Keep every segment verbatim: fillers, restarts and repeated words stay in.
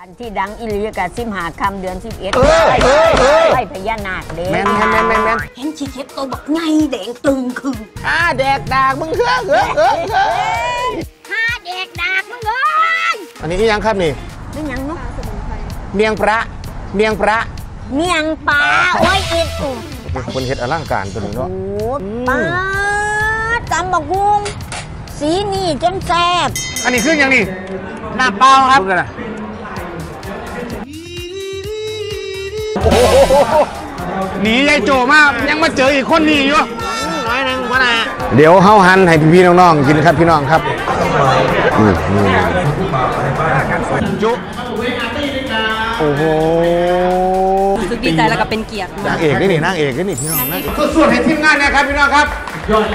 อันที่ดังอิลีกับสิมหาคำเดือนสิบเอ็ดไหวพญานาคเด้แมนแมนแมนแมนเห็นชีเข็บตัวบักไงแดงตึงคึงห้าแดกดากมึงเครื่องเออเออเออห้าแดกดากมึงเอ้ยอันนี้ยังครับนี่นี่ยังเนาะเมียงพระเมียงพระเมียงปลาโอ้ยเอ็ดคนเฮ็ดอลังการตัวนี้เนาะโอ้ปลาจำบักกุ้งสีนี่จนแซ่บอันนี้ขึ้นยังนี่หน้าเปล่าครับหนียายโจมากยังมาเจออีกคนนี้อยู่น้อยนึงวะนะเดี๋ยวเฮาหันให้พี่ๆน้องๆกินครับพี่น้องครับจุโอ้โหรู้สึกดีใจแล้วก็เป็นเกียรตินางเอกนี่นี่นางเอกนี่นี่พี่น้องนางเอกส่วนให้ทีมงานนะครับพี่น้องครับยอดเลย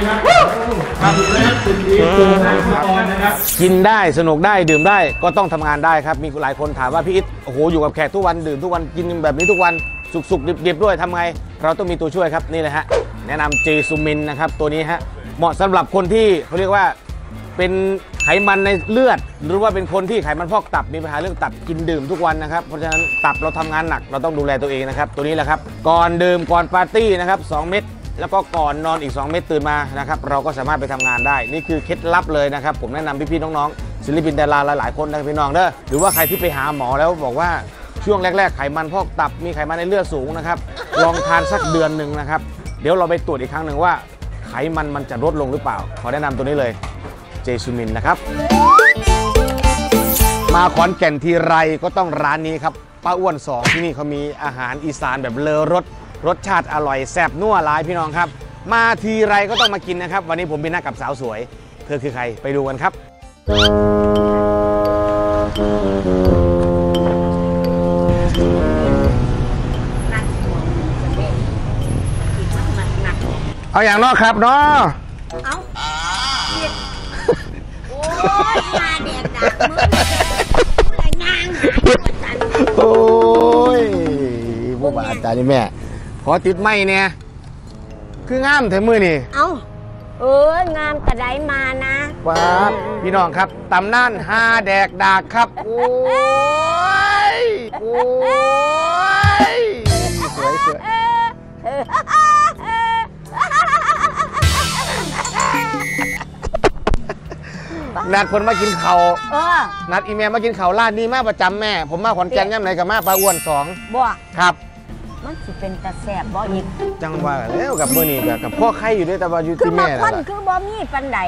ครับกินได้สนุกได้ดื่มได้ก็ต้องทำงานได้ครับมีหลายคนถามว่าพี่อิทโอ้โหอยู่กับแขกทุกวันดื่มทุกวันกินแบบนี้ทุกวันสุกๆดิบๆด้วยทำไงเราต้องมีตัวช่วยครับนี่เลยฮะแนะนำเจซูมินนะครับตัวนี้ฮะเหมาะสำหรับคนที่เขาเรียกว่าเป็นไขมันในเลือดหรือว่าเป็นคนที่ไขมันพอกตับมีปัญหาเรื่องตับกินดื่มทุกวันนะครับเพราะฉะนั้นตับเราทำงานหนักเราต้องดูแลตัวเองนะครับตัวนี้แหละครับก่อนดื่มก่อนปาร์ตี้นะครับสองเม็ดแล้วก็ก่อนนอนอีกสองเม็ดตื่นมานะครับเราก็สามารถไปทำงานได้นี่คือเคล็ดลับเลยนะครับผมแนะนำพี่ๆน้องๆศิลปินดาราหลายๆคนนะพี่น้องเด้อหรือว่าใครที่ไปหาหมอแล้วบอกว่าช่วงแรกๆไขมันพอกตับมีไขมันในเลือดสูงนะครับลองทานสักเดือนหนึ่งนะครับเดี๋ยวเราไปตรวจอีกครั้งหนึ่งว่าไขมันมันจะลดลงหรือเปล่าขอแนะนำตัวนี้เลยเจซูมินนะครับมาขอนแก่นทีไรก็ต้องร้านนี้ครับป้าอ้วนสองที่นี่เขามีอาหารอีสานแบบเลอรสรสชาติอร่อยแซ่บนัวหลายพี่น้องครับมาทีไรก็ต้องมากินนะครับวันนี้ผมเป็นนัดกับสาวสวยเธอคือใครไปดูกันครับเอาอย่างนอกครับเนาะเอาโอ้ยมาเด็กดักมึงอะไรงางโอ้ยพวกบ้าตานี่แม่ขอติดไม้เนี่ยคืองามแถมมือนี่เอาเอองามกระไดมานะว้าพี่น้องครับตำนานฮาแดกดากครับโอ้ยโอ้ยสวยสวยนัดคนมากินเขานัดอีเมลมากินเขาร้านนี้มาประจำแม่ผมมาขอนแก่นย่ำไหนกับมาปลาอ้วนสองบ่ครับมันสิเป็นตะแสบบ่อีกจังว่าแล้วกับมือนี่กับพ่อไข่อยู่ด้วยแต่ว่าอยู่ที่แม่แล้วคือคือบ่มีปันได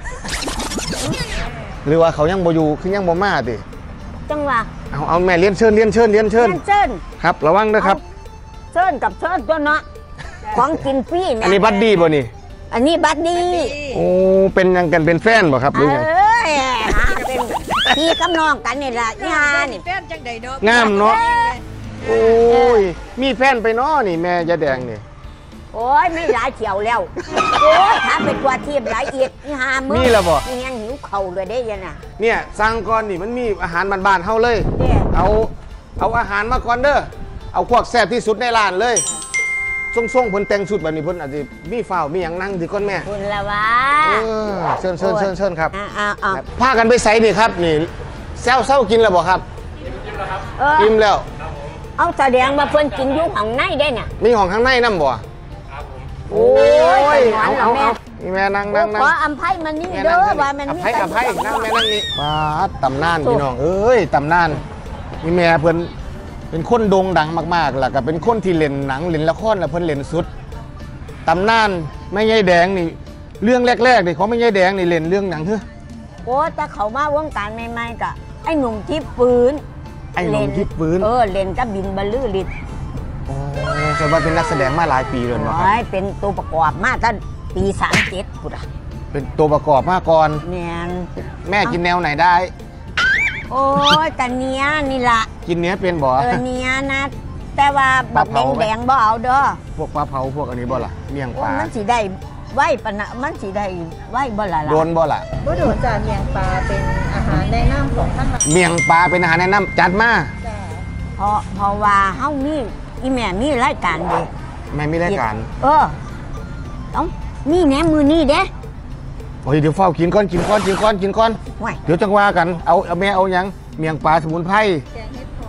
หรือว่าเขายังบ่อยู่คือยังบ่มาติจังว่าเอาเอาแม่เลี้ยนเชิญเลี้ยนเชิญเลี้ยนเชิญเชิญครับระวังนะครับเชิญกับเชิญตัวเนาะของกินฟรีอันนี้บัดดี้บ่นี่อันนี้บัดดี้โอ้เป็นยังกันเป็นแฟนบ่ครับหรือไงเป็นพี่กับน้องกันนี่แหละงานแฟนจังใดเนาะงามเนาะโอ้ยมีแฟนไปเนาะนี่แม่ยาแดงนี่โอ้ยไม่หลายเฉียวแล้วโอ้ยถ้าเป็นตัวทีมหลายเอียดนี่หามือนี่ละบ่นี่ยังหิวเข่าเลยได้ยังน่ะเนี่ยสั่งก่อนนี่มันมีอาหารบ้านๆเฮาเลยเอาเอาอาหารมาก่อนเด้อเอาพวกแซ่บที่สุดในร้านเลยส่งๆเพิ่นแต่งชุดแบบนี้เพิ่นอาจจะมีฝ้าวมีอย่างนั่งที่ก้นแม่คุณละวะเชิญเชิญเชิญเชิญครับพากันไปใส่ดิครับนี่แซวเศร้ากินแล้วบ่ครับกินแล้วเอาแสดงมาเพิ่นกินยุ่งของในได้เนี่ยมีของข้างในน้ำบ่โอ้ยเอาเอาเอานี่แม่นั่งนั่งนั่งขออภัยมันนี่เด้อว่ามันนี่อภัยอภัยนั่งแม่นั่งนี่ป้าตำนานพี่น้องเอ้ยตำนานนี่แม่เพิ่นเป็นคนโด่งดังมากๆล่ะก็เป็นคนที่เล่นหนังเล่นละครแล้วเพิ่นเล่นสุดตำนานแม่ยายแดงนี่เรื่องแรกๆนี่เขาแม่ยายแดงนี่เล่นเรื่องหนังเฮ้อโอ้แต่เขามาวงการใหม่ๆก็ไอ้หนุ่มที่ปืนไอ้หนุ่มที่ปืนเออเล่นกับบินบรรลือฤทธิ์โอ้แสดงว่าเป็นนักแสดงมาหลายปีเลยเนาะครับเป็นตัวประกอบมาตั้งปีสามเจ็ดพุทธะเป็นตัวประกอบมาก่อนเนี่ยแม่กินแนวไหนได้โอ้ยแต่เนี้ยนี่ละกินเนี้ยเป็นบ่เออเนี้ยนะแต่ว่าแบบแดงๆบ่เอาเด้อพวกปลาเผาพวกอันนี้บ่ล่ะเมี่ยงปลามันสีได้ไหวปะนะมันสีได้ไหวบ่ล่ะโดนบ่ล่ะบ่โดนจ้ะเมี่ยงปลาเป็นอาหารแนะนำของท่านเมี่ยงปลาเป็นอาหารแนะนำจัดมาเพราะเพราะว่าเฮามีอีแม่มีรายการเด้แม่มีรายการเออต้องมีแหนมมือนี่เด้โอ้ยเดี๋ยวเฝ้ากินก้อนกินก้อนกินก้อนกินก้อนเดี๋ยวจังว่ากันเอาเอาแม่เอายังเมี่ยงปลาสมุนไพร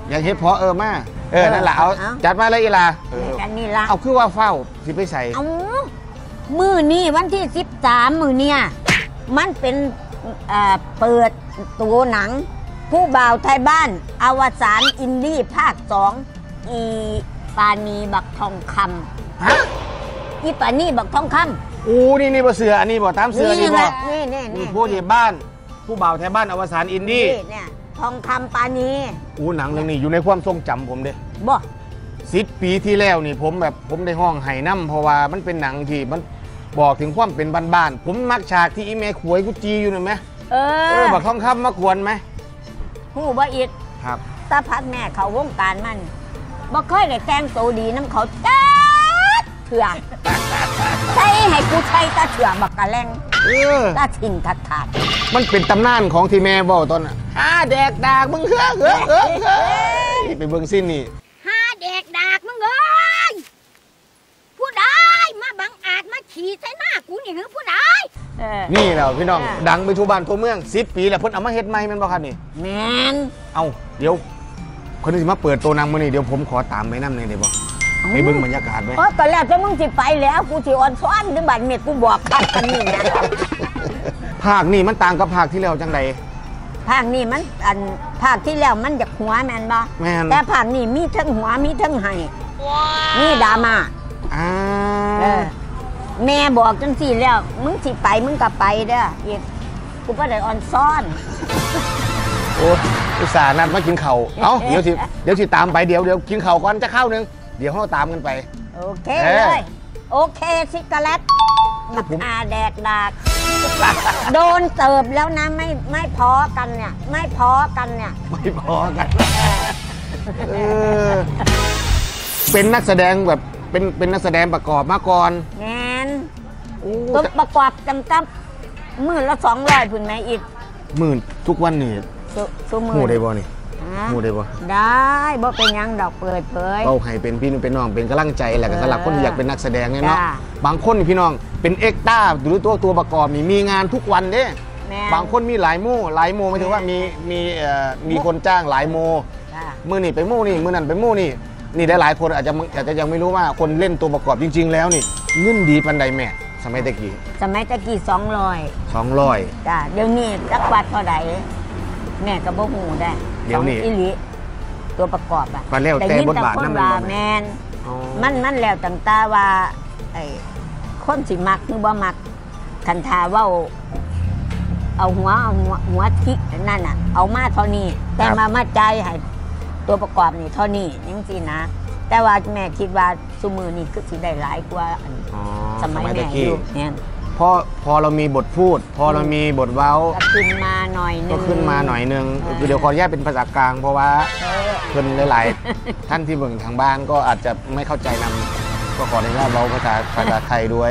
อยากเฮ็ดเพาะเออมาเออนั่นแหละเอาจัดมาเลยอีลากันนี่ละเอาคือว่าเฝ้าสิไปใส่เอามือนี่วันที่สิบสามมือเนี่ยมันเป็นเปิดตัวหนังผู้บ่าวไทยบ้านอวสานอินดี้ภาคสองอีปานีบักทองคำฮะอีปานีบักทองคำอู้นี่นี่บ่เสืออันนี้บ่ตามเสือนี่บ่นี่นี่นี่ผู้ที่บ้านผู้บ่าวไทยบ้านอวสานอินดี้เนี่ยทองคำปานีอู้หนังเรื่องนี้อยู่ในความทรงจำผมเด้บ่สิบปีที่แล้วนี่ผมแบบผมได้ห้องไห้น้ำเพราะว่ามันเป็นหนังที่มันบอกถึงความเป็นบ้านๆผมมักฉากที่อีเมขวยกุจีอยู่หน่อยไหมเออบักทองคำมาขวนไหมหูบ่อิดครับตาพัดแม่เขาวงการมันบ่เคยได้แต่งตัวดีน้ำเขาจ้าเถื่อใช่ให้กูใช้ตาเถื่อบักกะแรงตาทิ้งทัดขาดมันเป็นตำนานของที่แม่บอกตอนน่ะห้าแดกดากมึงเฮ้อเฮ้อเฮ้อเฮ้อไปเบิ่งสิ้นนี่ห้าแดกดากมึงเอ้ยผู้ใดมาบังอาจมาขี่ใส่หน้ากูนี่หรือผู้ใดนี่แหละพี่น้องดังไปทั่วบ้านทั่วเมืองสิบปีแล้วเพิ่นเอามาเฮ็ดใหม่แม่นบ่ครับนี่แม่นเอาเดี๋ยวคนที่มาเปิดตัวนางมื้อนี้เดี๋ยวผมขอตามไปนำหน่อยได้บ่ไปเบิ่งบรรยากาศไว้อ๋อตอนแรกจะมึงสิไปแล้วกูสิอ่อนซ้อนด้วยบัดเม็ดกูบอกคักกันนี่นะภาคนี้มันต่างกับภาคที่แล้วจังไดภาคนี้มันอันภาคที่แล้วมันจากหัวแม่นบ่แม่นแต่ภาคนี้มีทั้งหัวมีทั้งไห้มีดราม่าอ่าแม่บอกจังสี่แล้วมึงสิไปมึงก็ไปเด้ออีกกูบ่ได้อ่อนซ้อนโอ้อุตส่าห์นัดมากินข้าวเอ้าเดี๋ยวสิเดี๋ยวสิตามไปเดี๋ยวเดี๋ยวกินข้าวก่อนจะเข้านึงเดี๋ยวเราตามกันไปโอเคเลยโอเคซิกาเลตมาพาแดกดากโดนเติบแล้วนะไม่ไม่พอกันเนี่ยไม่พอกันเนี่ยไม่พอกันเออเป็นนักแสดงแบบเป็นเป็นนักแสดงประกอบมาก่อนแมนตัวประกอบกำกับหมื่นละสองร้อยพุ่นไหมอีกหมื่นทุกวันนี่หมู่ได้บ่นี่หมู่ได้บ่ได้บ่เป็นยังดอกเปิดเผยเอาให้เป็นพี่เป็นน้องเป็นกำลังใจแหละสำหรับคนที่อยากเป็นนักแสดงเนี่ยเนาะบางคนพี่น้องเป็นเอ็กต้าหรือตัวตัวประกอบนี่มีงานทุกวันเด้บางคนมีหลายโม่หลายโม่ไม่ถึงว่ามีมีมีคนจ้างหลายโม่มือนี่ไปโม่นี่มือนั่นไปโม่นี่นี่ได้หลายคนอาจจะอาจจะยังไม่รู้ว่าคนเล่นตัวประกอบจริงๆแล้วนี่เงินดีปันใดแม่สมัยตะกี้สมัยตะกี้สองร้อยสองร้อยจ้ะเดี๋ยวนี้จักวัดเท่าไหร่แม่ก็บ่ฮู้ได้เดี๋ยวนี้อีหลีตัวประกอบอะแต่แล้วแต่บทบาทนั่นมันแมนมันมันแล้วต่างตาว่าไอ้คนสิมักหรือบ่มักคันทาว่าเอาหัวเอาหัวหัวทินั่นน่ะเอามาเท่านี้แต่มามาใจให้ตัวประกอบนี่เท่านี้ยังสินะแต่ว่าแม่คิดว่าซุมือนี่คือสิได้หลายกว่าสมัยแม่อยู่เนี่ยพอพอเรามีบทพูดพอเรามีบทเว้าก็ขึ้นมาหน่อยนึงก็ขึ้นมาหน่อยนึงคือเดี๋ยวขออนุญาตเป็นภาษากลางเพราะว่าเพื่อนหลายๆท่านที่เบิ่งทางบ้านก็อาจจะไม่เข้าใจนำก็ขออนุญาตเราภาษาภาษาไทยด้วย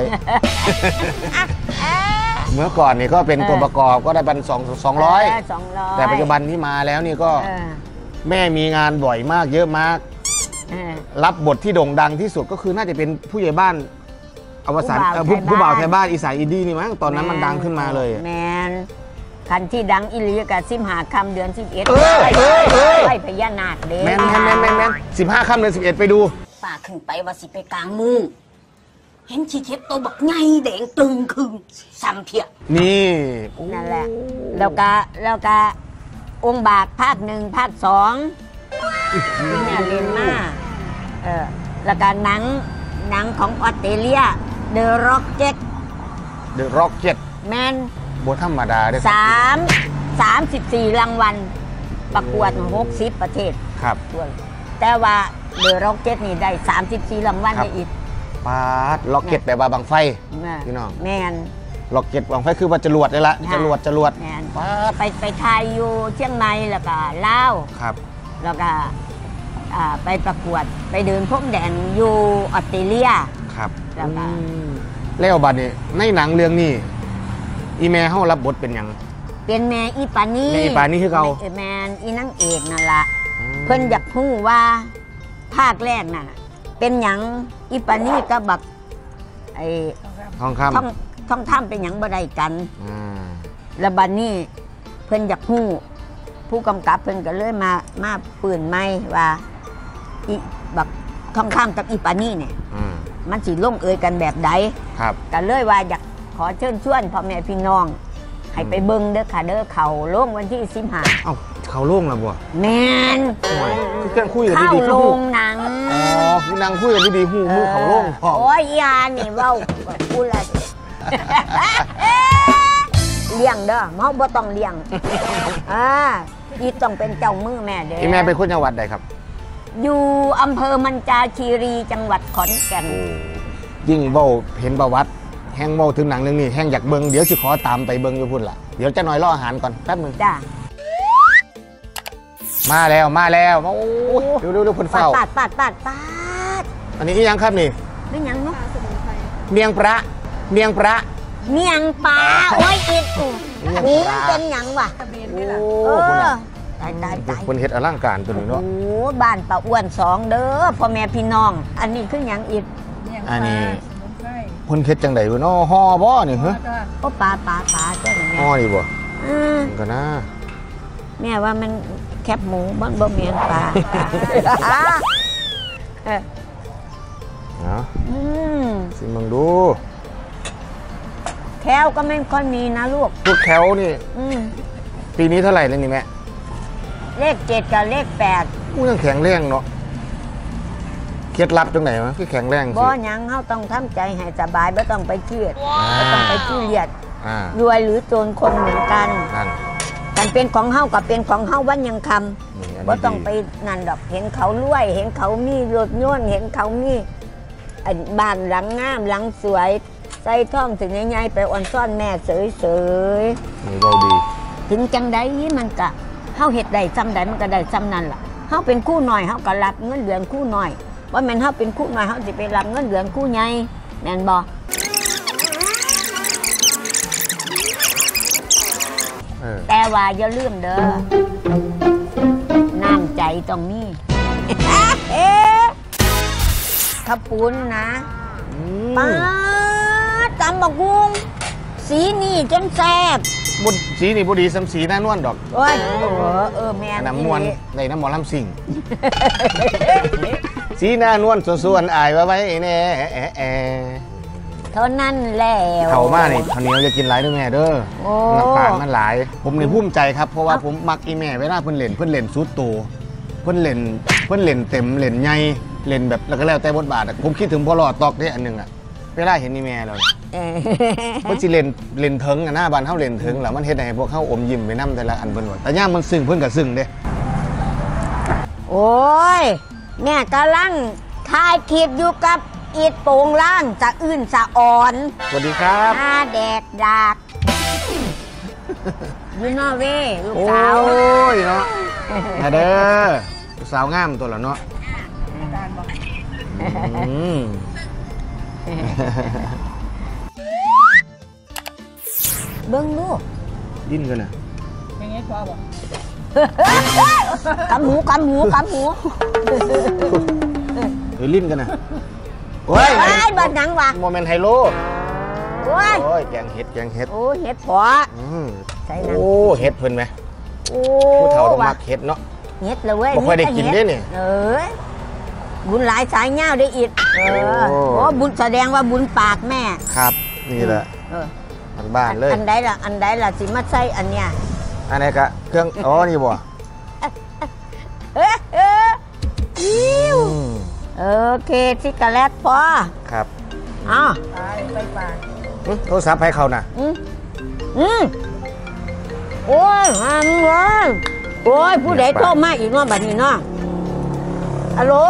เมื่อก่อนนี่ก็เป็นตัวประกอบก็ได้บันสองสองร้อยแต่ปัจจุบันที่มาแล้วนี่ก็แม่มีงานบ่อยมากเยอะมากรับบทที่โด่งดังที่สุดก็คือน่าจะเป็นผู้ใหญ่บ้านอวสานผู้บ่าวไทยบ้านอีสานอินดี้นี่มั้งตอนนั้นมันดังขึ้นมาเลยแมนคันที่ดังอิลีกับสิบห้าคำเดือนสิบเอ็ดไปพญานาคเด้แมนแมนแมนแมนแมนสิบห้าคำเดือนสิบเอ็ดไปดูป่าขึ้นไปว่าสิไปกลางมุ้งเห็นชีเทปตัวบักไงแดงตึงคึงซ้ำเพียนี่นั่นแหละแล้วก็แล้วก็องค์บากภาคหนึ่งภาคสองเนี่ยเรียนมาเออแล้วก็หนังหนังของออสเตรเลีย The Rocket The Rocket แมนบทธรรมดาได้สามสามสิบสี่รางวัลประกวดหกสิบประเทศครับแต่ว่า The Rocket นี่ได้สามสิบสี่รางวัลได้อีกปาด Rocket แปลว่าบังไฟพี่น้องแมน Rocket บังไฟคือว่าจรวดเลยละจรวดจรวดไปไปไทยอยู่เชียงใหม่แล้วก็ลาวครับแล้วก็ไปประกวดไปเดินพรมแดนอยู่ออสเตรเลียครับแล้วก็แล้วบัดนี้ในหนังเรื่องนี้อีแม่เฮารับบทเป็นหยังเป็นแม่อีปานี่แม่อีปานี่คือเก่าแม่อีนางเอกนั่นละเพิ่นอยากรู้ว่าภาคแรกน่ะเป็นหยังอีปานี่ก็บักไอ้ทองคำทองทองคำเป็นหยังบ่ได้กันแล้วบัดนี้เพิ่นอยากรู้ผู้กำกับเพิ่นก็เลยมามาปืนไม่ว่าอีแบบทองคำกับอีปานี่เนี่ยมันสิลงเอยกันแบบใดครับก็เลยว่าอยากขอเชิญชวนพ่อแม่พี่น้องให้ไปเบิ่งเด้อค่ะเด้อเขาลงวันที่สิบห้าเอ้าเขาลงแล้วบ่แม่นคือการคุยกันดีๆเข้าลงหนังอ๋อคือนางคุยกันดีๆฮู้ฮู้เขาลงโอ้ยยานี่เว้าพูดละเลี้ยงเด้อเมาบ่ต้องเลี้ยงอ่าอีต้องเป็นเจ้ามือแม่เด้ออีแม่เป็นคนจังหวัดใดครับอยู่อำเภอมันจาคีรีจังหวัดขอนแก่นยิ่งเว้าเห็นประวัติแห้งเว้าถึงหนังเรื่องนี้แห้งอยากเบิ่งเดี๋ยวสิขอตามไปเบิ่งอยู่พุ่นล่ะเดี๋ยวจะหน่อยรออาหารก่อนแป๊บนึงจ้ามาแล้วมาแล้วโอ้เดี๋ยวเดี๋ยวเพิ่นเฝ้าปาดปาดปาดปาดอันนี้อีหยังครับนี่ไม่หยังเนาะเมียงพระเมียงพระเมียงปลาโอ้ยอีกหูมันเป็นหยังวะโอ้ตายตายตายคนเฮ็ดอลังการตัวนี้เนาะโอ้บ้านป้าอ้วนสองเด้อพ่อแม่พี่น้องอันนี้คือหยังอีกอันนี้คนเฮ็ดจังได๋เนาะห่อบ่นี่ฮะโอ้ปลาปลาปลาจังห่อนี่บ่อือก็นะแม่ว่ามันแคบหมูบ่บ่แม่นปลาเออเนาะอืมสิมึงดูแคลก็ไม่ค่อยมีนะลูกพวกแคลนี่ปีนี้เท่าไหร่แล้วนี่แม่เลขเจ็ดกับเลขแปดกูยังแข็งแรงเนาะเคล็ดลับตรงไหนวะคือแข็งแรงสิบ่ยังเขาต้องทำใจให้สบายไม่ต้องไปเครียดไม่ต้องไปขี้เกียจรวยหรือจนคนเหมือนกันการเป็นของเฮากับเป็นของเฮาวันยังคำบ่ต้องไปนั่นดอกเห็นเขารวยเห็นเขามีรถยนต์เห็นเขามีบ้านหลังงามหลังสวยใส่ท่องถึงใหญ่ๆไปอ่อนซ่อนแม่เสยๆนี่เบาดีถึงจังใดมันกะเฮาเฮ็ดได้จำใดมันก็ได้จำนั่นล่ะเฮาเป็นคู่หน่อยเฮาก็รับเงินเดือนคู่หน่อยว่าแม่นเฮาเป็นคู่หน่อยเฮาสิไปรับเงินเดือนคู่ใหญ่แม่นบ่แต่ว่าอย่าลืมเด้อน้ำใจต้องมีข้าวปุ้นนะป้าตำบักหุ่งสีนี่จนแซ่บบุญสีนี่บุดีสำสีหน้านวลดอกโอ้ยเออเออแม่น้ำมวนในน้ำหมอลำสิงสีหน้านวลส่วนๆอายว่าไว้แน่เท่านั้นแล้วเขามานี่ข้าวเหนียวจะกินหลายด้วยแม่เด้อน้ำปลามันหลายผมนี่ภูมิใจครับเพราะว่าผมมักอีแม่เวลาเพิ่นเล่นเพิ่นเล่นสุดโตเพิ่นเล่นเพิ่นเล่นเต็มเล่นใหญ่เล่นแบบแล้วก็แล้วแต่บทบาทผมคิดถึงพอหลอดตอกได้อันนึงอ่ะเวลาเห็นอีแม่เราเพิ่นสิเล่นเล่นเถิงอ่ะหน้าบ้านเฮาเล่นเถิงแล้วมันเฮ็ดให้พวกเฮาอมยิ้มไปนำแต่ละอันเพิ่นว่าแต่ย่ามมันซึ้งเพิ่นก็ซึ้งเด้โอ้ยแม่กำลังถ่ายคลิปอยู่กับอีดโป่งล่างสะอื้นสะอ่อนสวัสดีครับหน้าแดกดากยูนอเว่ลูกสาวโอ้ยเนาะมาเด้อลูกสาวงามตัวละเนาะเบิ้งลูกดิ้นกันนะยังไงพ่อบอกกำหูกำหูกำหูเฮ้ยลิ้นกันนะโอ้ยไอ้บ้านหนังวะโมเมนต์ไฮโลโอ้ยโอ้ยแกงเห็ดแกงเห็ดโอ้เห็ดพอใช่นะโอ้เห็ดเพิ่นไหมโอ้ผู้เฒ่าต้องมักเห็ดเนาะเห็ดเลยเว้ยบ่ค่อยได้กินได้เนี่ยเออบุญหลายสายเงาได้อีกเออโอ้บุญแสดงว่าบุญปากแม่ครับนี่แหละมันบ้านเลยอันใดล่ะอันใดล่ะสิมาใส่อันเนี้ยอันไหนกะเครื่องอ๋อนี่บ่เออเออโอเคซิกาแลตพอครับอ้าวไปปากโทรศัพท์ให้เขาน่ะอืมอืมโอ้ยหามเลยโอ้ยผู้ใดโทรมาอีกเนาะบัดนี้เนาะฮัลโหล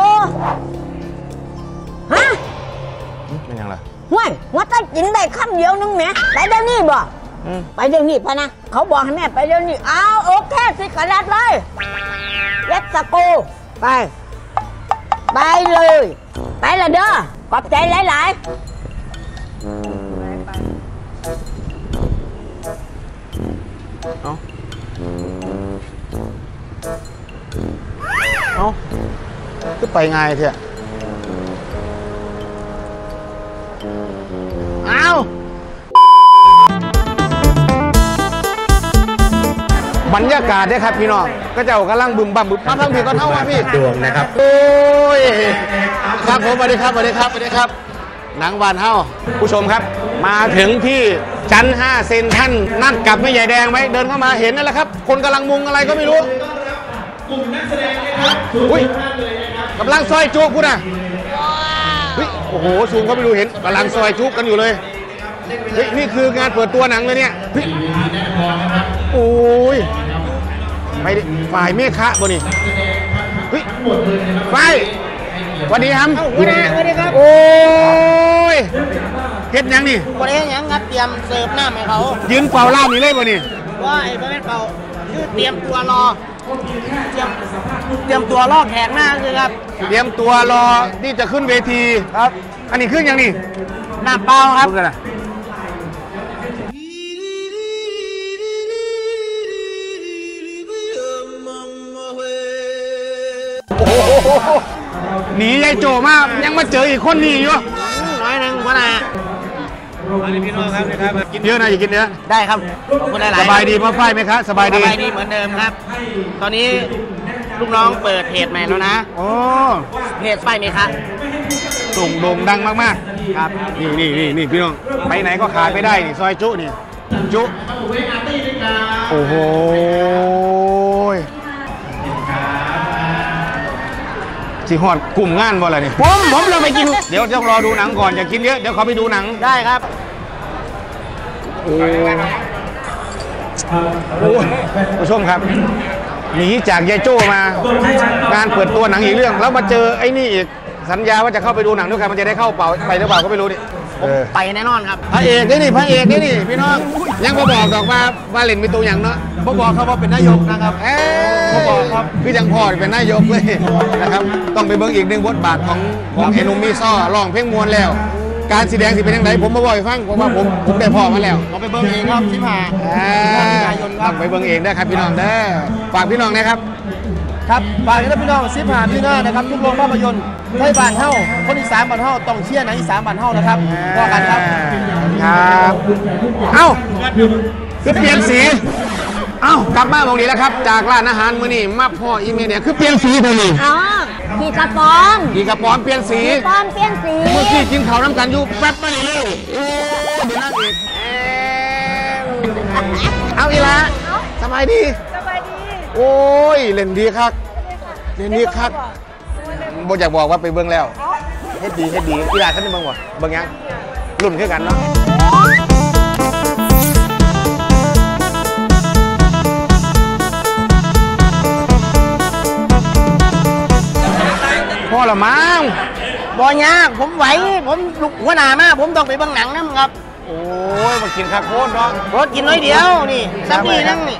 ฮะเป็นยังไงห่วยว่าถ้ากินได้คำเดียวนึงแหมไปเดี๋ยวนี้บ่ไปเดี๋ยวนี้พะนะเขาบอกให้แม่ไปเดี๋ยวนี้อ้าวโอเคสิกระดาษเลยเลตสโกไปไปเลยไปละเด้อขอบใจหลายๆเอาเอาก็ไปไงเถอะเอาบรรยากาศเนี่ยครับพี่น้องก็เจ้ากำลังบึมบั่มบึมมาทางพี่ก็เท่าว่าพี่ดวงนะครับโอ้ยครับผมสวัสดีครับสวัสดีครับสวัสดีครับหนังบานเฮาผู้ชมครับ มาถึงที่ชั้นห้าเซนท่านนั่งกับแม่ใหญ่แดงไหมเดินเข้ามาเห็นนั่นแหละครับ คนกำลังมุงอะไรก็ไม่รู้อุ้ยกำลังซอยจุกพูดนะเฮ้ยโอ้โหซูมเข้าไปดูเห็นกำลังซอยจุกกันอยู่เลยเฮ้ยนี่คืองานเปิดตัวหนังเลยเนี่ยเฮ้ยโอ้ยไปดิฝ่ายเมฆะบ่นี่เฮ้ยฝ่ายสวัสดีครับสวัสดีสวัสดีครับโอ้ยเฮ็ดยังนี่วันนี้ยังครับเตรียมเสิร์ฟน้ำให้เขายืนเป่าเล่านี่เลยบ่นี่ว่าไอ้ประเภทเขาคือเตรียมตัวรอเตรียมเตรียมตัวรอแขกหน้าคือครับเตรียมตัวรอที่จะขึ้นเวทีครับอันนี้ขึ้นยังนี่น้ำเปล่าครับพูดกันนะโอ้โหหนียายโจมากยังมาเจออีกคนนี้อยู่น้อยหนึ่งวันไหนพี่น้องครับนะครับกินเยอะนะอย่ากินเยอะได้ครับขอบคุณหลายๆสบายดีมาไฟไหมครับสบายสดีบายดีเหมือนเดิมครับ ตอนนี้ลูกน้องเปิดเพจใหม่แล้วนะโอ้เพจป้ายเมฆะโด่งโด่งดังมากๆครับนี่นี่นี่นี่พี่น้องไปไหนก็ขายไปได้นี่ซอยจุนี่จุโอ้โหสิฮอดกลุ่มงานบ่อะไรนี่ผมผมเราไปกินเดี๋ยวต้องรอดูหนังก่อนอย่ากินเยอะเดี๋ยวเขาไปดูหนังได้ครับโอ้ผู้ชมครับหนีจากยายโจ้มางานเปิดตัวหนังอีกเรื่อง แล้วมาเจอไอ้นี่อีกสัญญาว่าจะเข้าไปดูหนังด้วยกันมันจะได้เข้าเปล่าไปหรือเปล่าก็ไม่รู้ดิเออไปแน่นอนครับพระเอกนี่นี่พระเอกนี่นี่พี่น้องยังมาบอกดอกว่าว่าเล่นเป็นตัวอย่างเนาะมาบอกเขาว่าเป็นนายกนะครับเออมาบอกครับพี่ยังพ่อเป็นนายกเลยนะครับต้องไปเบิ่งอีกหนึ่งบทบาทของของเอนุมีซ่อร้องเพลงมวลแล้ว การแสดงสิเป็นยังไงผมมาบอกให้ฟังเพราะว่าผมผมได้พ่อมาแล้วเราไปเบิ้งเองครับที่ผ่าอ่าต้องไปเบิ่งเองนะครับพี่น้องเด้อฝากพี่น้องนะครับครับฝากให้พี่น้องซิผ่าพี่หน้านะครับทุกโรงภาพยนตร์ไทยบ้านเฮาคนอีสานบ้านเฮาต้องเชียร์หนังอีสานบ้านเฮานะครับว่ากันครับครับ เอ้าคือเปลี่ยนสี เอ้ากลับมาตรงนี้แล้วครับ จากร้านอาหารมื้อนี้มาพ่ออีเมเนี่ยคือเปลี่ยนสีเท่านี้อ๋อพี่กระป๋อมกี่กระป๋อมเปลี่ยนสีพี่ป้อมเปลี่ยนสีเมื่อกี้กินข้าวน้ำกันอยู่แป๊บมาเลยเลยโอ้เดี๋ยวนั่งอีกเอาอีละสบายดีสบายดีโอ้ยเล่นดีครับเล่นดีครับบ่อยากบอกว่าไปเบิ่งแล้วเฮ็ดดีเฮ็ดดีอีหลาท่านได้เบิ่งบ่เบิ่งยังรุ่นคือกันเนาะพ่อละมั้งบอยากผมไหวผมลุกหัวหน้ามากผมต้องไปเบิ่งหนังนะครับโอ้ยมากินข้าวโพดเนาะรถกินน้อยเดียวนี่สักนี่นั่งนี่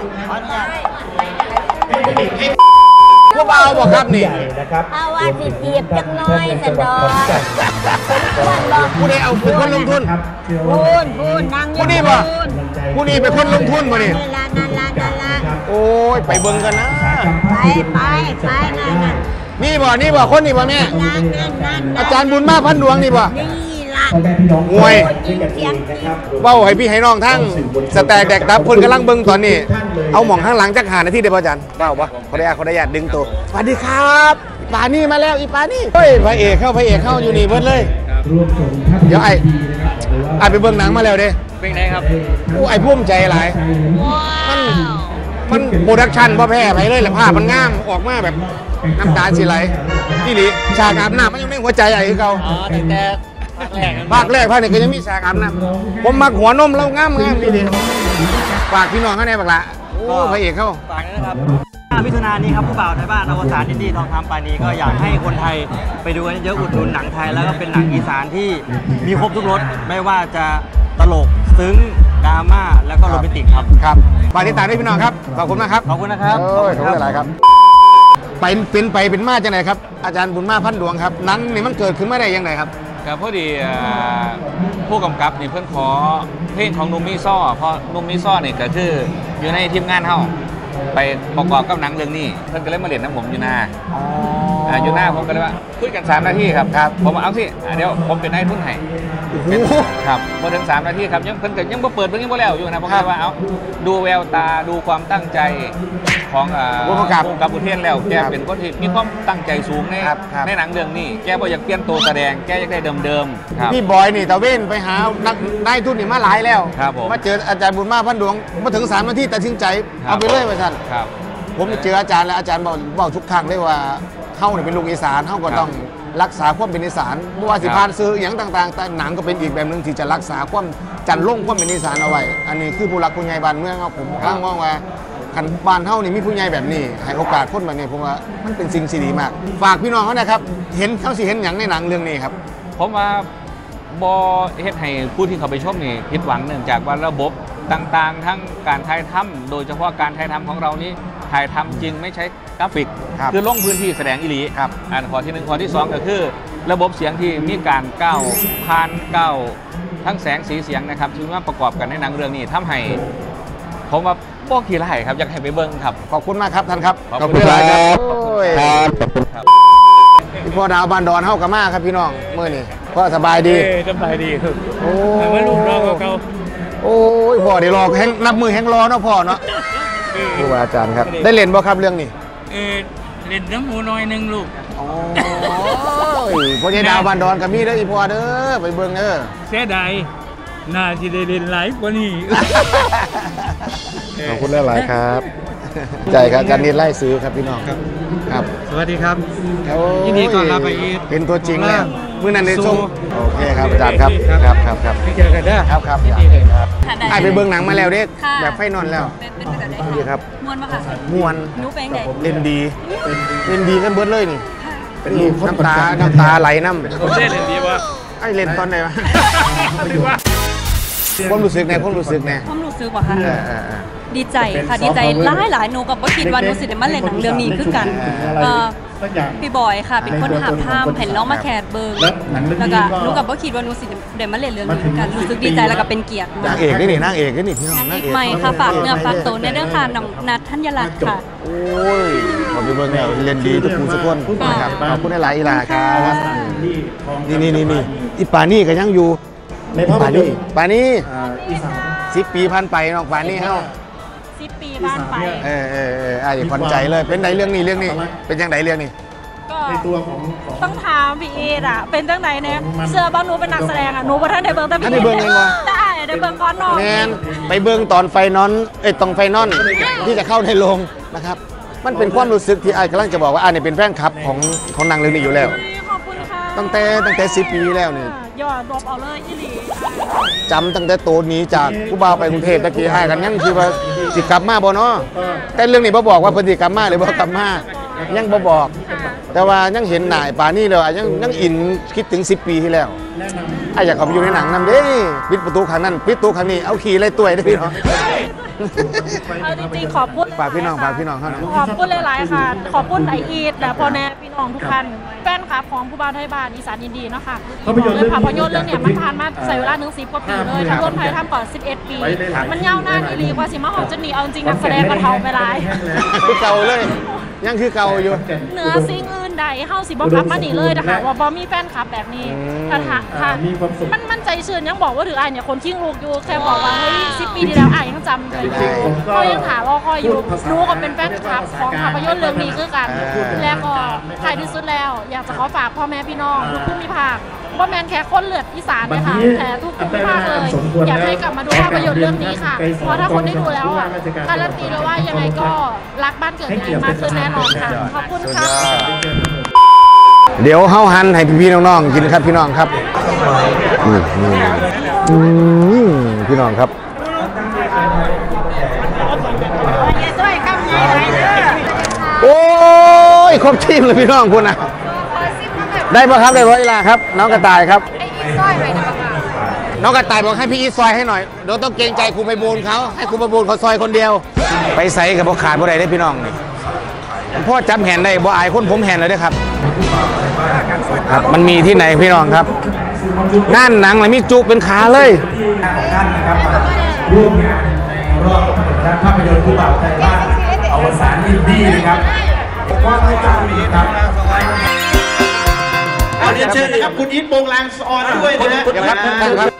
พวกเอาบอกครับนี่เอาว่าสิเจียบจักหน้อยสันดอกคนลงผู้ใดเอาเป็นคนลงทุนพูนพูนนั่งอยู่ผู้นี้บ่พูนผู้นี้เป็นคนลงทุนมานี่นั่นละนั่นละนั่นละโอ้ยไปเบิ่งกันนะไปไปไปนั่นนั่นนี่บ่นี่บ่คนนี่บ่แม่นั่นนั่นนั่นอาจารย์บุญมาพันดวงนี่บ่นี่ละมวยยิงเสียงจริงเว้าให้พี่ให้น้องทั้งสแตกแดกดับเพิ่นกำลังเบิ่งตอนนี้เอาหม่องข้างหลังจักหานาทีได้บ่อาจารย์เว้าบ่ขอได้ขอได้ญาตดึงตัวสวัสดีครับปานี่มาแล้วอีปานี่เฮ้ยพระเอกเข้าพระเอกเข้าอยู่นี่เบิดเลยเดี๋ยวไอ้ไอ้ไปเบิ่งหนังมาแล้วเด้เป็นไงครับอู้ไอ้ภูมิใจหลายมันมันโปรดักชันบ่แพ้ไปเลยแหละภาพมันงามออกมาแบบน้ำตาสิไหลนี่หลีฉากอาบน้ำมันยังในหัวใจไอ้คือเก่าอ๋อแต่แต่ภาคแรกภาคแรกภาคนี้ก็ยังมีฉากอาบน้ำผมมักหัวนมแล้วงามงามนี่ดิฝากพี่น้องข้างในบักละโอ้พระเอกเข้าฝากนะครับมิถุนายนนี้ครับผู้บ่าวไทยบ้านอวสานดินดีทองคำปานีก็อยากให้คนไทยไปดูกันเยอะอุดหนุนหนังไทยแล้วก็เป็นหนังอีสานที่มีครบทุกรสไม่ว่าจะตลกซึ้งดราม่าแล้วก็โรแมนติกครับครับฝากติดตามด้วยพี่น้องครับขอบคุณมากครับขอบคุณนะครับโอ้ยขอบคุณหลายๆครับไปเป็นไปเป็นมาจังไหนครับอาจารย์บุญมาพันดวงครับหนังนี่มันเกิดขึ้นมาได้ยังไงครับครับพอดีเอ่อผู้กำกับนี่เพิ่นขอเพลงของนุ่มมิซ่อเพราะนุ่มมิซ่อนี่ก็คืออยู่ในทีมงานเฮาไปประกอบกับหนังเรื่องนี้เพิ่นก็เลยมาเล่นน้ำผมอยู่นาอ่าอยู่หน้าผมก็เลยว่าคุยกันสามนาทีครับครับผมเอาสิเดี๋ยวผมเป็นนายทุนให้ครับพอถึงสามนาทีครับยังเพิ่นก็ยังบ่เปิดเพิ่งยังบ่แล้วอยู่นะผมก็ว่าเอาดูแววตาดูความตั้งใจของผู้กำกับกับอุเทนแล้วแกเป็นคนที่มีความตั้งใจสูงในในหนังเรื่องนี้แกบ่อยากเปลี่ยนตัวแสดงแกอยากได้เดิมๆครับพี่บอยนี่ตะเว้นไปหานักนายทุนนี่มาหลายแล้วมาเจออาจารย์บุญมาพันดวงมาถึงสามนาทีตัดสินใจเอาไปเลยว่าท่านผมเจออาจารย์แล้วอาจารย์บอกบอกทุกครั้งเลยว่าเฮาเนี่ยเป็นลูกอีสานเฮาก็ต้องรักษาความเป็นอีสานไม่ว่าสิพานซื้ออย่างต่างๆแต่หนังก็เป็นอีกแบบนึงที่จะรักษาความจันล่งความเป็นอีสานเอาไว้อันนี้คือผู้รักผู้ใหญ่บ้านเมืองครับผมข้างมองว่าขันบ้านเฮานี่มีผู้ใหญ่แบบนี้ให้โอกาสคนแบบนี้ผมว่ามันเป็นสิ่งที่ดีมากฝากพี่น้องเขานะครับเห็นเขาสิเห็นอย่างในหนังเรื่องนี้ครับผมว่าบอเฮ็ดให้ผู้ที่เขาไปชมนี่ผิดหวังเนื่องจากว่าระบบต่างๆทั้งการถ่ายทำโดยเฉพาะการถ่ายทำของเรานี้ถ่ายทำจริงไม่ใช้กราฟิกคือลงพื้นที่แสดงอิลีครับอันข้อที่หนึ่งข้อที่สองก็คือระบบเสียงที่มีการก้าวผ่านก้าวทั้งแสงสีเสียงนะครับที่มาประกอบกันในหนังเรื่องนี้ทำให้ผมว่าบ่ขี้ไล่ครับอยากให้ไปเบิ้งครับขอบคุณมากครับท่านครับขอบคุณครับครับขอบคุณครับพี่พ่อดาวบานดอนเฮากับมาครับพี่น้องเมื่อนี้พ่อสบายดีสบายดีครับโอ้ยลูกรอเก่าโอ้ยพ่อเดี๋ยวรอแห้งนับมือแห้งรอเนาะพ่อเนาะครูอาจารย์ครับได้เล่นบ่ครับเรื่องนี้เออเล่นน้ำหูน้อยหนึ่งลูกโอ้ยพ่อใหญ่ดาวบานดอนกับมีเด้ออีพ่อเด้อไปเบิ่งเด้อเสียดายน่าจะได้เล่นหลายกว่านี้ขอบคุณหลายๆครับใจครับจันนิดไล่ซื้อครับพี่น้องครับครับสวัสดีครับยินดีต้อนรับไปอีกเป็นตัวจริงแล้วมื้อนั้นในชมโอเคครับอาจารย์ครับครับครับครับเจอกันได้ครับครับไอไปเบื้องหนังมาแล้วเด็กแบบไฟนอนแล้วดีครับมวนปะคะมวนนูแปลงใหญ่เล่นดีเล่นดีกันเบิดเลยนี่นี่น้ำตาน้ำตาไหลน้ำผมเล่นเล่นดีวะไอเล่นตอนไหนวะความรู้สึกไงความรู้สึกไงความรู้สึกว่าค่ะดีใจค่ะดีใจหลายหลายหนูกับว่าคิดว่าหนูสิได้มาเล่นหนังเรื่องนี้คือกันพี่บอยค่ะเป็นคนหาภาพเห็นแล้วมาแคดเบิร์แล้วก็หนูกับว่าคิดว่าหนูสิได้มาเล่นเรื่องนี้คือกันรู้สึกดีใจแล้วก็เป็นเกียรตินางเอกนี่นี่นางเอกนี่นี่พี่น้องนางเอกใหม่ค่ะฝากเนื้อฝากตัวในเรื่องค่ะน้องนัทธัญรัตน์ค่ะโอ้ยขอบคุณเบิร์เนี่ยเล่นดีทุกผู้ทุกคนนะครับขอบคุณหลายอีหลาครับนี่นี่นี่นี่อีป่านี่ก็ยังอยู่ป่านี่ป่านี่สิบปีพันไปน้องป่านี่เฮ้าสิบปีบ้านไปเออเออเออไอ้ขวัญใจเลยเป็นไหนเรื่องนี้เรื่องนี้เป็นยังไงเรื่องนี้ก็ต้องถามพี่เอดอ่ะเป็นจังไหนเนี่ยเสื้อบ้านหนูเป็นนักแสดงอ่ะหนูประธานในเบิร์งแต่พี่เอดเบิร์งเองวะได้ในเบิร์งก้อนนอนแมนไปเบิร์งตอนไฟนอนเอ้ยตรงไฟนอนที่จะเข้าในโรงนะครับมันเป็นความรู้สึกที่ไอ้กำลังจะบอกว่าไอ้เนี่ยเป็นแฟนคลับของของนางเรื่องนี้อยู่แล้วขอบคุณค่ะตั้งแต่ตั้งแต่สิบปีแล้วนี่ยอดรวมเอาเลยอีหลีจำตั้งแต่โตนี้จากผู้บ่าวไปกรุงเทพตะกี้ให้กันยังคือว่าสิกลับมาบ่เนาะแต่เรื่องนี้บ่บอกว่าเพิ่นสิกลับมาหรือบ่กลับมายังบ่บอกแต่ว่ายังเห็นหน้าป่านี้เลยยังยังอินคิดถึงสิบปีที่แล้วไอ้อยากเข้าไปอยู่ในหนังนำเด้ปิดประตูครั้งนั้นปิดประตูครั้งนี้เอาขี่ไล่ตัวได้พี่น้องเอาจริงๆขอบคุณฝากพี่น้องฝากพี่น้องเท่านั้นขอบคุณหลายๆค่ะขอบคุณไออีดและพ่อแม่พี่น้องทุกท่านแฟนคลับของผู้บ่าวไทยบ้านอีสานยินดีเนาะค่ะเลยภาพยนตร์เรื่องเนี้ยมันผ่านมาใส่เวลาหนึ่งสิบกว่าปีเลยทำรวมไทยทำก่อนสิบเอ็ดปีมันยาวนานอีหลีกว่าสิมาหอมจะหนีเอาจริงนักแสดงก็เท่าไปหลายคือเก่าเลยยังคือเก่าอยู่เหนือสิ่งอื่นใดเฮาสิบ่กลับมาหนีเลยนะคะว่าบ่มีแฟนคลับแบบนี้ถ้าถ้ามันมันใจชื้นยังบอกว่าถืออ้ายเนี่ยคนขิ้งลูกอยู่แค่บอกว่าเฮ้ยสิบปีที่แล้วอ้ายยังจำเลยเขายังถามรอคอยอยู่รู้ก็เป็นแฟนคลับของภาพยนตร์เรื่องนี้คือกันแล้วก็ท้ายที่สุดแล้วอยากจะขอฝากพ่อแม่พี่น้องทุกภูมิภาคว่าแมนแค่คนเลือดอีสานนะคะแต่ทุกภูมิภาคเลยอยากให้กลับมาดูภาพยนตร์เรื่องนี้ค่ะเพราะถ้าคนได้ดูแล้วอ่ะการันตีเลยว่ายังไงก็รักบ้านเกิดยังไงมากขึ้นแน่นอนค่ะขอบคุณค่ะเดี๋ยวเฮาหันให้พี่ๆน้องๆกินครับพี่น้องครับพี่น้องครับโอ้ยครบทีมเลยพี่น้องคุณนะได้ป่ะครับได้ป่ะอีลาครับน้องกระต่ายครับน้องกระต่ายบอกให้พี่อีซอยให้หน่อยเดี๋ยวต้องเกรงใจครูไปบูนเขาให้ครูไปบูนเขาซอยคนเดียวไปใส่กับบ่ขาดบ่ได้ได้พี่น้องนี่พ่อจำแหนได้บ่อายคนผมแหนเลยด้วยครับครับมันมีที่ไหนพี่น้องครับงานหนังเลยมีจุเป็นขาเลยท่านนะครับร่วมงานรอบภาพยนตร์ผู้บ่าวไทยบ้านอวสานยินดีนะครับว่าให้การมีครับเรียนเชิญนะครับคุณอีทโปงลางออนด้วยนะฮะเดี๋ยวครับท่านครับ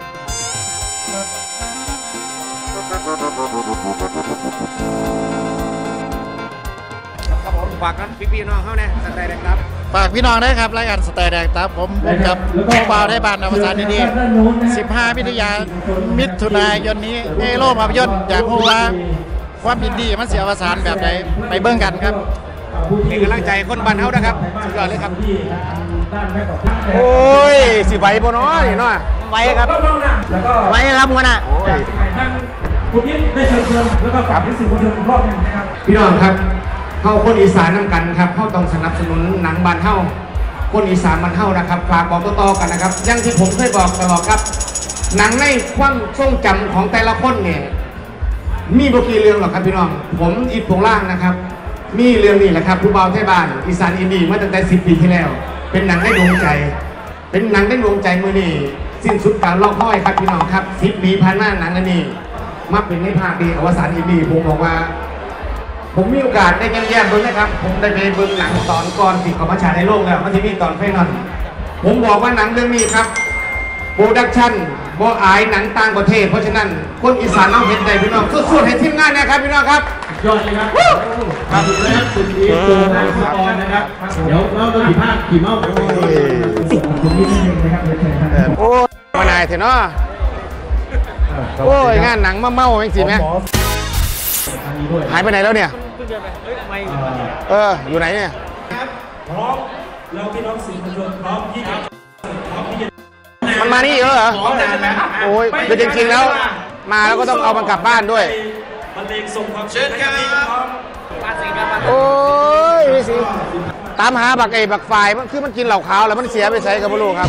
ครับผมฝากกันพี่ๆน้องเขาเนี่ยสแตนครับฝากพี่น้องด้วยครับรายการสแตนแดงครับผมผมกับผู้บ่าวไทยบ้านอวสานดีๆสิบห้ามิถุนายนมิถุนายนนี้เอโร่ภาพยนตร์อยากรู้ว่าความยินดีมันเสียอวสานแบบไหนไปเบิ่งกันครับมีกำลังใจคนบ้านเฮานะครับสุดยอดเลยครับโอ้ยสิไหวบ่เนาะนี่เนาะไหวครับไหวครับมันน่ะคุณยิ่งได้เชิญชวนแล้วก็ฝากให้สื่อมวลชนอีกรอบนึงนะครับพี่น้องครับเข้าคนอีสานนำกันครับเข้าต้องสนับสนุนหนังบ้านเฮาคนอีสานบ้านเฮานะครับฝากบอกต่อๆกันนะครับอย่างที่ผมเคยบอกตลอดครับหนังในความทรงจำของแต่ละคนเนี่ยมีบกี่เรื่องหรอกครับพี่น้องผมอิดโปงล่างนะครับมีเรื่องนี้แหละครับผู้บ่าวไทยบ้านอีสานอินดี้มาตั้งแต่สิบปีที่แล้วเป็นหนังได้ดวงใจเป็นหนังได้ดวงใจมือนี่สิ้นสุดการลอกห้อยครับพี่น้องครับสิบปีผ่านมาหนังอันนี้มาเป็นในภาคดีอวสานอินดี้ผมบอกว่าผมมีโอกาสได้แย้มๆดูนะครับผมได้ไปเบิ่งหนังตอนก่อนที่เขามาฉายในโลกแล้วมันจะมีตอนไฟนอลผมบอกว่าหนังเรื่องนี้ครับโปรดักชั่นบ่อายหนังต่างประเทศเพราะฉะนั้นคนอีสานเอาเห็นใจพี่น้องสู้ๆให้ทีมงานนะครับพี่น้องครับยอดเลยครับครับนะครับคุณอีทโปงลางออนนะครับเดี๋ยวเราต้องขี่ภาคขี่เมาส์ไปส่งคุณอีทนิดนึงนะครับโอ้ยมานายเถอะเนาะโอ้ยงานหนังมาเมาเองสิแม่หายไปไหนแล้วเนี่ยเอออยู่ไหนเนี่ยพร้อมเราพี่น้องสื่อมวลชนพร้อมที่จะมันมานี่เยอะเหรอโอ้ยคือจริงๆแล้วมาแล้วก็ต้องเอามันกลับบ้านด้วยเชิญครับโอ้ยพี่สิตามหาบักไอ้บักไฟมันคือมันกินเหล้าขาวแล้วมันเสียไปใส่กับลูกครับ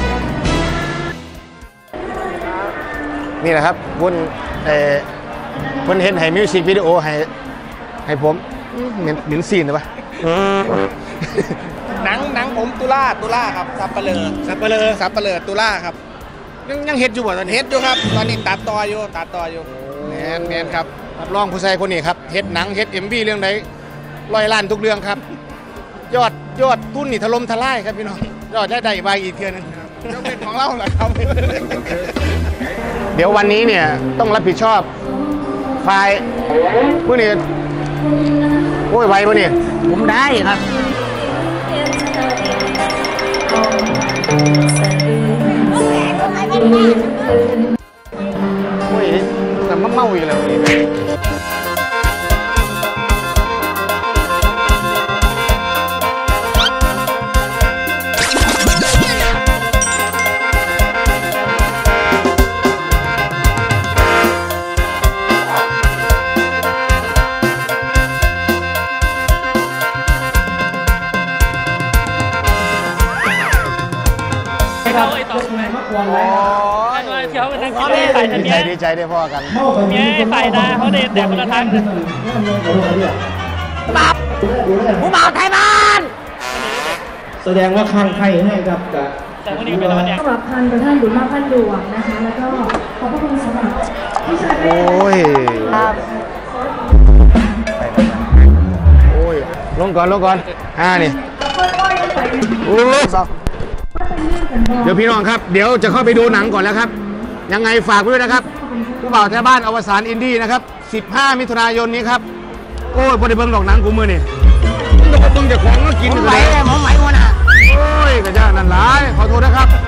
นี่แหละครับคุณเอ่อคุณเห็นให้มิวสิกวิดีโอให้ให้ผมเหมือนเหมือนซีนเลยปะหนังหนังผมตุลาตุลาครับซับเปลือซับเปลือซับเปลือตุลาครับยังยังเห็ดอยู่บ่ตอนนี้เห็ดอยู่ครับตอนนี้ตัดต่ออยู่ตัดต่ออยู่แมนแมนครับรับรองผู้ชายคนนี้ครับเห็ดหนังเห็ดเอ็มวีเรื่องใดร้อยล้านทุกเรื่องครับยอดยอดทุนนี่ถล่มทลายครับพี่น้องยอดได้ได้ใบอีกเทื่อนึงยกเป็นของเราเหรอครับเดี๋ยววันนี้เนี่ยต้องรับผิดชอบไฟล์พวกนี้โอ้ยไวป่ะเนี่ยผมได้ครับโอ้ยแต่มาเมาอีกแล้วนี่ดีใจดีใจได้พ่อกันเนี่ยฝ่ายดาเขาเด็ดแต่คนละทางบับผู้บ่าวไทยบ้านแสดงว่าข้างไทยให้ครับแต่วันนี้เป็นวันเนี้ยสำหรับพันประธานหรือมาพันหลวงนะคะแล้วก็ขอบพระคุณสำหรับผู้ชายโอ้ยโอ้ยลงก่อนลงก่อนห้านี่โอ้ยเดี๋ยวพี่น้องครับเดี๋ยวจะเข้าไปดูหนังก่อนแล้วครับยังไงฝากด้วยนะครับผู้บ่าวแท้บ้านอวสานอินดี้นะครับสิบห้ามิถุนายนนี้ครับโอ้ยพอได้เบิ่งดอกหนังกูมือนี่มึงจะมึงจะของก็กินไหวเลยผมไหวหมดอ่ะโอ้ยกระจานั่นหลายขอโทษนะครับ